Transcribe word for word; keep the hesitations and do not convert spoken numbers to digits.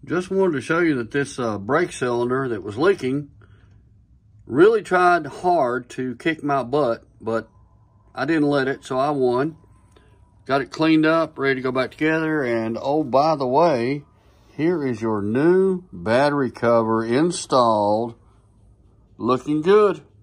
Just wanted to show you that this uh, brake cylinder that was leaking really tried hard to kick my butt, but I didn't let it, so I won. Got it cleaned up, ready to go back together, and oh, by the way, here is your new battery cover installed. Looking good.